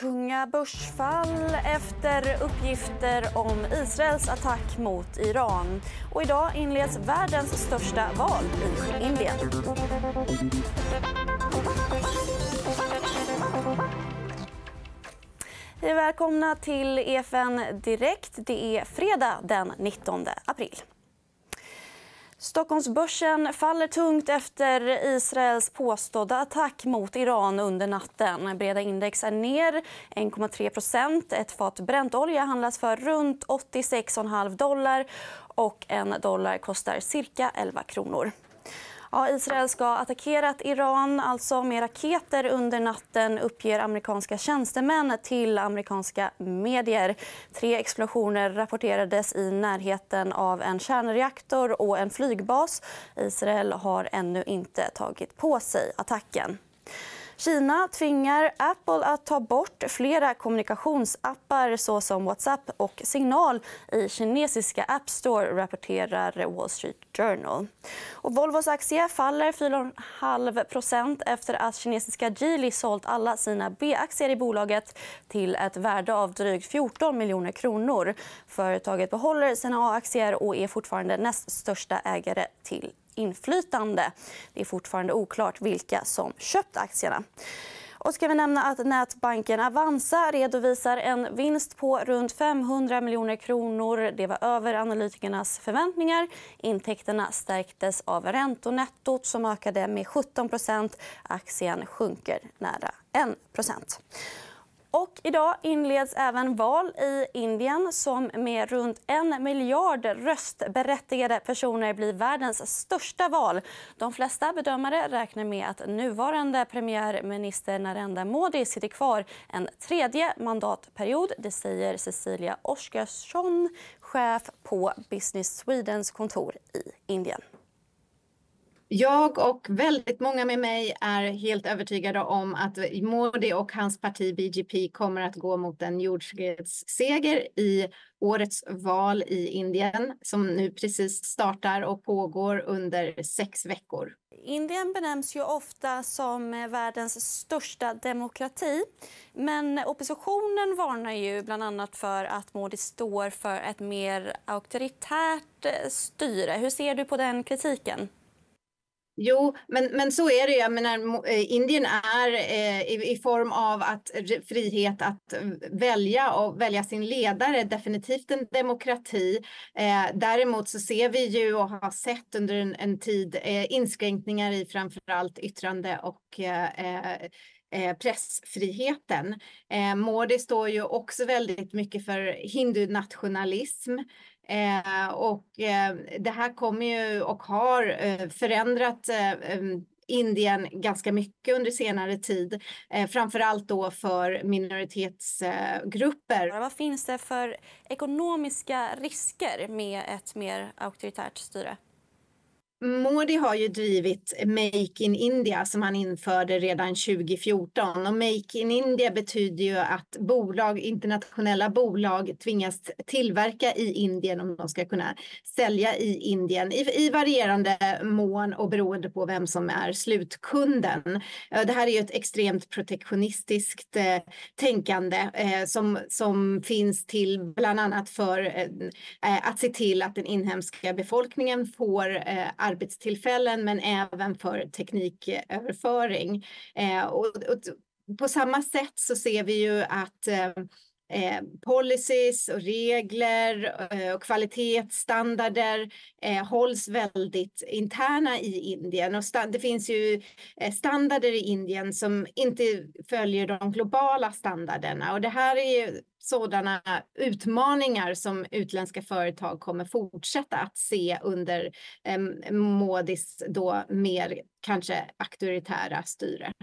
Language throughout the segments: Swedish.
Tunga börsfall efter uppgifter om Israels attack mot Iran. Och idag inleds världens största val i Indien. Hej, välkomna till EFN Direkt. Det är fredag den 19 april. Stockholmsbörsen faller tungt efter Israels påstådda attack mot Iran under natten. Breda index är ner 1,3%. Ett fat Brentolja handlas för runt $86,5 och $1 kostar cirka 11 kronor. Ja, Israel ska ha attackerat Iran alltså med raketer under natten, uppger amerikanska tjänstemän till amerikanska medier. 3 explosioner rapporterades i närheten av en kärnreaktor och en flygbas. Israel har ännu inte tagit på sig attacken. Kina tvingar Apple att ta bort flera kommunikationsappar såsom WhatsApp och Signal i kinesiska App Store, rapporterar Wall Street Journal. Och Volvos aktie faller 4,5% efter att kinesiska Geely sålt alla sina B-aktier i bolaget till ett värde av drygt 14 miljoner kronor. Företaget behåller sina A-aktier och är fortfarande näst största ägare till inflytande. Det är fortfarande oklart vilka som köpt aktierna. Och ska vi nämna att nätbanken Avanza redovisar en vinst på runt 500 miljoner kronor. Det var över analytikernas förväntningar. Intäkterna stärktes av räntonettot som ökade med 17%. Aktien sjunker nära 1%. Och idag inleds även val i Indien som med runt 1 miljard röstberättigade personer blir världens största val. De flesta bedömare räknar med att nuvarande premiärminister Narendra Modi sitter kvar en tredje mandatperiod. Det säger Cecilia Oskarsson, chef på Business Swedens kontor i Indien. Jag och väldigt många med mig är helt övertygade om att Modi och hans parti BJP kommer att gå mot en jordskredsseger i årets val i Indien som nu precis startar och pågår under 6 veckor. Indien benämns ju ofta som världens största demokrati. Men oppositionen varnar ju bland annat för att Modi står för ett mer auktoritärt styre. Hur ser du på den kritiken? Jo, men så är det. Jag menar, Indien är i form av att frihet att välja sin ledare definitivt en demokrati. Däremot så ser vi ju och har sett under en tid inskränkningar i framförallt yttrande och pressfriheten. Modi står ju också väldigt mycket för hindunationalism. Det här kommer ju och har förändrat Indien ganska mycket under senare tid. Framförallt då för minoritetsgrupper. Vad finns det för ekonomiska risker med ett mer auktoritärt styre? Modi har ju drivit Make in India som han införde redan 2014. Och Make in India betyder ju att internationella bolag tvingas tillverka i Indien om de ska kunna sälja i Indien i varierande mån och beroende på vem som är slutkunden. Det här är ju ett extremt protektionistiskt tänkande som finns till bland annat för att se till att den inhemska befolkningen får arbetstillfällen men även för tekniköverföring. Och på samma sätt så ser vi ju att policies och regler och kvalitetsstandarder hålls väldigt interna i Indien. Och det finns ju standarder i Indien som inte följer de globala standarderna. Och det här är ju sådana utmaningar som utländska företag kommer fortsätta att se under Modis då mer kanske auktoritära styre.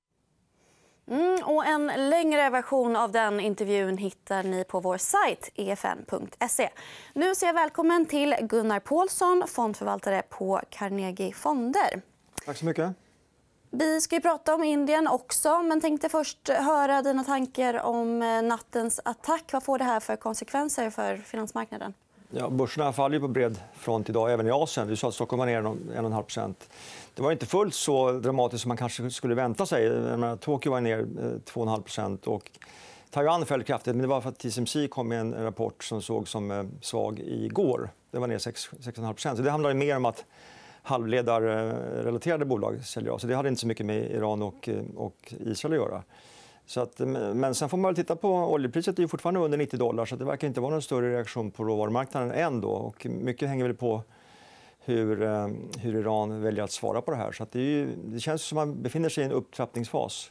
Och en längre version av den intervjun hittar ni på vår sajt efn.se. Nu ser jag välkommen till Gunnar Paulsson, fondförvaltare på Carnegie Fonder. Tack så mycket. Vi ska ju prata om Indien också, men tänkte först höra dina tankar om nattens attack. Vad får det här för konsekvenser för finansmarknaden? Ja, börserna faller på bred front idag, även i Asien. Du sa att Stockholm var ner 1,5%. Det var inte fullt så dramatiskt som man kanske skulle vänta sig. Tokyo var ner 2,5% och Taiwan föll kraftigt, men det var för att TSMC kom med en rapport som såg som svag igår. Det var ner 6,5%. Så det handlar mer om att halvledarrelaterade bolag säljer av. Så det hade inte så mycket med Iran och Israel att göra. Så att, men sen får man väl titta på oljepriset. Det är fortfarande under $90, så det verkar inte vara någon större reaktion på råvarumarknaden än då. Och mycket hänger väl på hur Iran väljer att svara på det här. Så att det känns som att man befinner sig i en upptrappningsfas.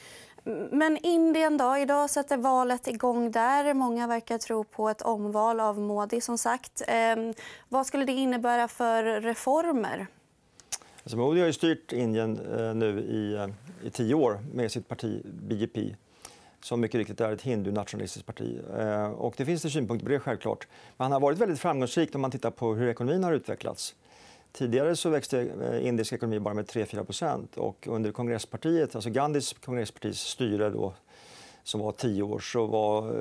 Men Indien då? Idag sätter valet igång där. Många verkar tro på ett omval av Modi som sagt. Vad skulle det innebära för reformer? Alltså, Modi har ju styrt Indien nu i 10 år med sitt parti BJP, som mycket riktigt är ett hindu-nationalistiskt parti. Och det finns det synpunkter på det självklart. Men han har varit väldigt framgångsrik om man tittar på hur ekonomin har utvecklats. Tidigare så växte indisk ekonomi bara med 3-4%, och under kongresspartiet, alltså Gandhis kongresspartis styre då, som var 10 år, så var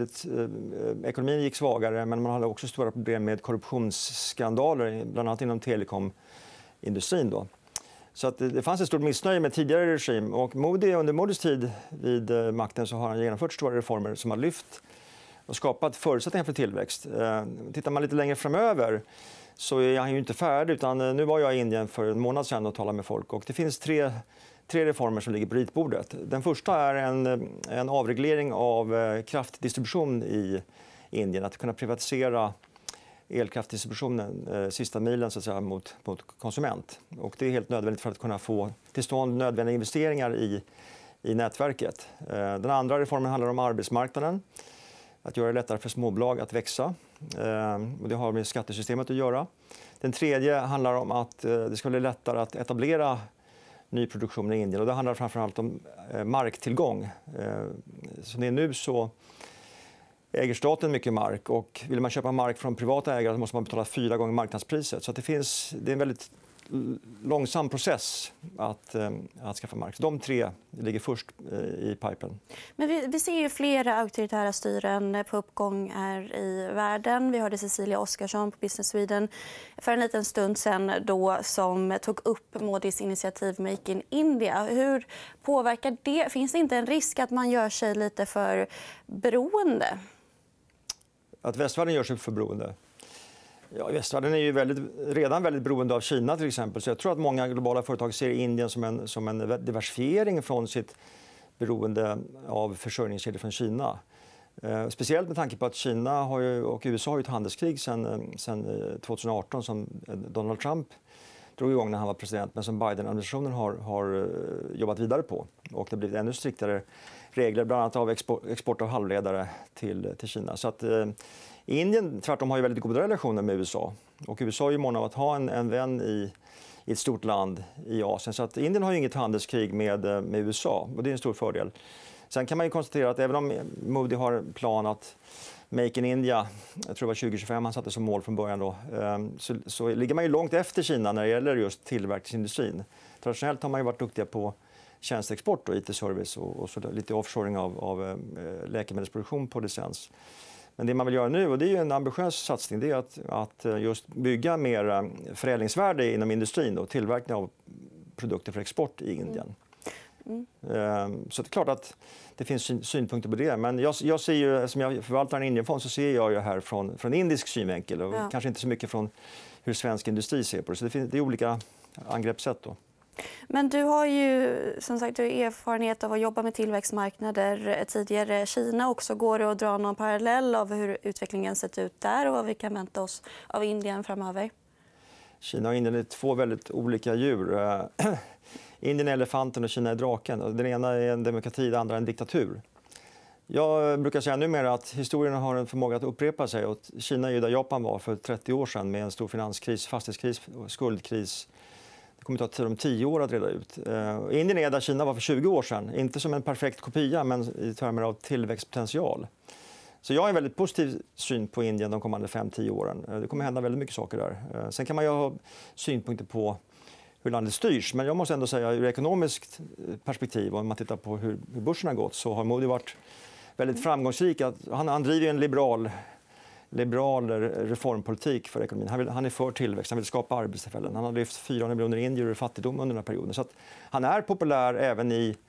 ekonomin gick svagare, men man hade också stora problem med korruptionsskandaler, bland annat inom telekomindustrin då. Så att det fanns ett stort missnöje med tidigare regim, och under Modis tid vid makten så har han genomfört stora reformer som har lyft och skapat förutsättningar för tillväxt. Tittar man lite längre framöver så är han ju inte färdig, utan nu var jag i Indien för en månad sedan och talade med folk, och det finns tre reformer som ligger på ritbordet. Den första är en avreglering av kraftdistribution i Indien, att kunna privatisera elkraftdistributionen sista milen så att säga, mot konsument. Och det är helt nödvändigt för att kunna få till stånd nödvändiga investeringar i nätverket. Den andra reformen handlar om arbetsmarknaden. Att göra det lättare för småbolag att växa. Och det har med skattesystemet att göra. Den tredje handlar om att det ska bli lättare att etablera ny produktion i Indien. Och det handlar framförallt om marktillgång. Som det är nu så äger staten mycket mark, och vill man köpa mark från privata ägare så måste man betala 4 gånger marknadspriset. Så att det är en väldigt långsam process att skaffa mark. Så de 3 ligger först i pipen. Men vi ser ju flera auktoritära styren på uppgång här i världen. Vi hörde Cecilia Oskarsson på Business Sweden för en liten stund sedan då, som tog upp Modis initiativ Make in India. Hur påverkar det? Finns det inte en risk att man gör sig lite för beroende? Att västvärlden gör sig för beroende? Ja, västvärlden är ju redan väldigt beroende av Kina till exempel. Så jag tror att många globala företag ser Indien som en diversifiering från sitt beroende av försörjningskedjor från Kina. Speciellt med tanke på att Kina och USA har ett handelskrig sedan 2018 som Donald Trump drog igång när han var president, men som Biden-administrationen har jobbat vidare på. Och det har blivit ännu striktare regler, bland annat av export av halvledare till Kina. Så att Indien tvärtom har ju väldigt goda relationer med USA. Och USA är ju mån av att ha en vän i ett stort land i Asien. Så att Indien har ju inget handelskrig med USA, och det är en stor fördel. Sen kan man ju konstatera att även om Modi har en plan att Make in India, jag tror det var 2025 han satte som mål från början då, så ligger man ju långt efter Kina när det gäller just tillverkningsindustrin. Traditionellt har man ju varit duktiga på tjänsteexport och IT-service och så lite offshoring av läkemedelsproduktion på licens. Men det man vill göra nu, och det är ju en ambitiös satsning, det är att just bygga mer förädlingsvärde inom industrin och tillverkning av produkter för export i Indien. Så det är klart att det finns synpunkter på det. Men jag ser ju, som jag förvaltar en Indienfond, så ser jag ju här från indisk synvinkel och kanske inte så mycket från hur svensk industri ser på det. Så det är olika angreppssätt då. Men du har ju som sagt erfarenhet av att jobba med tillväxtmarknader tidigare. Kina också, går det att dra någon parallell av hur utvecklingen sett ut där och vad vi kan vänta oss av Indien framöver? Kina och Indien är 2 väldigt olika djur. Indien är elefanten och Kina är draken. Den ena är en demokrati, den andra är en diktatur. Jag brukar säga numera att historien har en förmåga att upprepa sig. Och Kina är ju där Japan var för 30 år sedan med en stor finanskris, fastighetskris och skuldkris. Det kommer att ta 10 år att reda ut. Indien är där Kina var för 20 år sedan. Inte som en perfekt kopia, men i termer av tillväxtpotential. Så jag har en väldigt positiv syn på Indien de kommande 5-10 åren. Det kommer hända väldigt mycket saker där. Sen kan man ju ha synpunkter på hur landet styrs. Men jag måste ändå säga ur ekonomiskt perspektiv, och om man tittar på hur börsen har gått, så har Modi varit väldigt framgångsrik. Han driver en liberal reformpolitik för ekonomin. Han är för tillväxt, han vill skapa arbetstillfällen. Han har lyft 400 miljoner indier ur fattigdom under den här perioden. Så att han är populär även i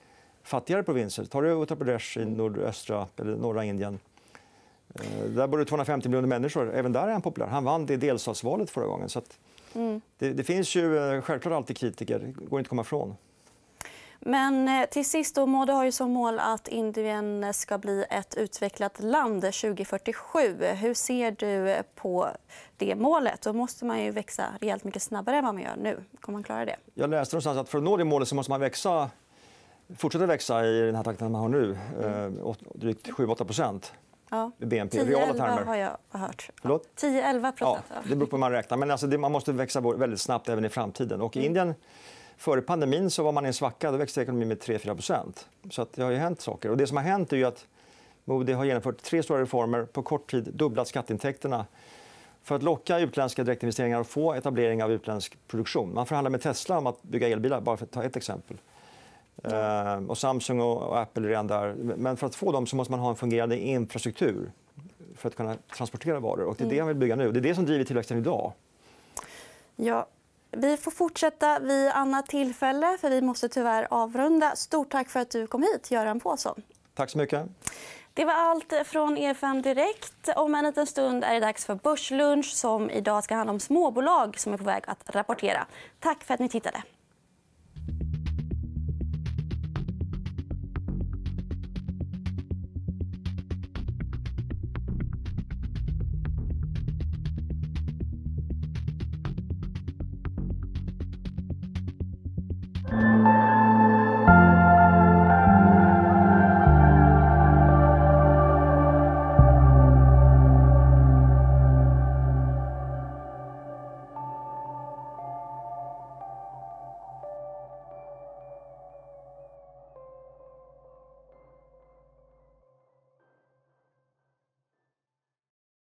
fattigare provinser. Tar du Uttar Pradesh i nordöstra eller norra Indien. Där bor det 250 miljoner människor. Även där är han populär. Han vann det delstatsvalet förra gången. Så att det finns ju självklart alltid kritiker. Det går inte att komma ifrån. Men till sist, då, Modi har ju som mål att Indien ska bli ett utvecklat land 2047. Hur ser du på det målet? Då måste man ju växa rejält mycket snabbare än vad man gör nu. Kommer man klara det? Jag läste någonstans att för att nå det målet så måste man fortsätta växa i den här takten man har nu. Drygt 7-8%. Ja. BNP, reala 10-11 termer. har jag hört. Förlåt? 10-11%. Ja, det beror på hur man räknar. Men alltså, man måste växa väldigt snabbt även i framtiden. Och i Indien, före pandemin, så var man i en svacka. Då växte ekonomin med 3-4%. Så att det har ju hänt saker. Och det som har hänt är ju att Modi har genomfört 3 stora reformer. På kort tid dubblat skatteintäkterna för att locka utländska direktinvesteringar och få etablering av utländsk produktion. Man förhandlar med Tesla om att bygga elbilar, bara för att ta ett exempel. Och Samsung och Apple är redan där. Men för att få dem så måste man ha en fungerande infrastruktur för att kunna transportera varor. Och det är det han vill bygga nu. Det är det som driver tillväxten idag. Ja, vi får fortsätta vid annat tillfälle, för vi måste tyvärr avrunda. Stort tack för att du kom hit, Göran Påsson. Tack så mycket. Det var allt från EFN Direkt. Om en liten stund är det dags för Börslunch som idag ska handla om småbolag som är på väg att rapportera. Tack för att ni tittade.